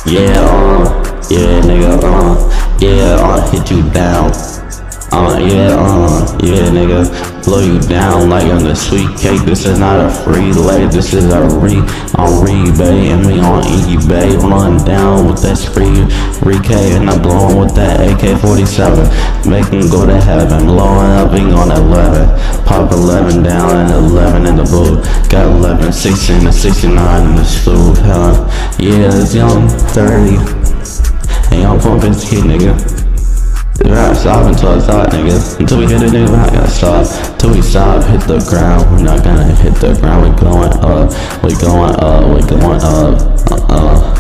Yeah, nigga, yeah, I'll hit you down. Yeah, nigga, blow you down like on the sweet cake. This is not a free lay, this is a on rebate, and we on eBay, run down with that spree, K, and I'm blowing with that AK-47, make him go to heaven, blowing up, we on 11, pop 11 down and 11 in the boot, got 11, 16 and 69 in the stool, yeah, it's young 30, and y'all pumping this kid, nigga. We're not stopping until I stop, nigga. Until we hit it, nigga, we're not gonna stop. Till we stop, hit the ground. We're not gonna hit the ground. We're going up. We're going up. We're going up.